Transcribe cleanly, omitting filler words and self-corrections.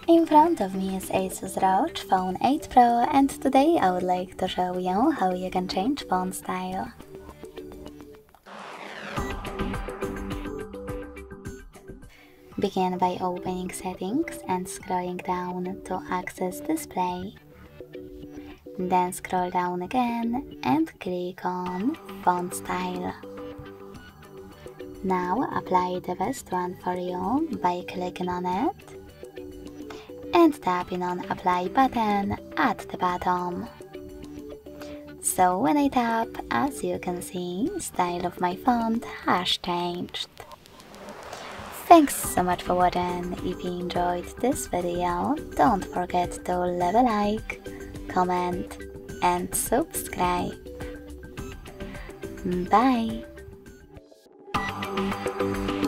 In front of me is Asus Rog Phone 8 Pro, and today I would like to show you how you can change font style. Begin by opening settings and scrolling down to access display. Then scroll down again and click on font style. Now apply the best one for you by clicking on it and tapping on apply button at the bottom. So when I tap, as you can see, style of my font has changed. Thanks so much for watching. If you enjoyed this video, don't forget to leave a like, comment and subscribe. Bye!